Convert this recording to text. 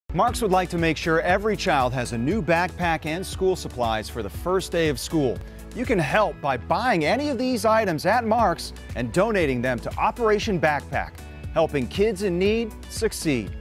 Marks would like to make sure every child has a new backpack and school supplies for the first day of school. You can help by buying any of these items at Mark's and donating them to Operation Backpack, helping kids in need succeed.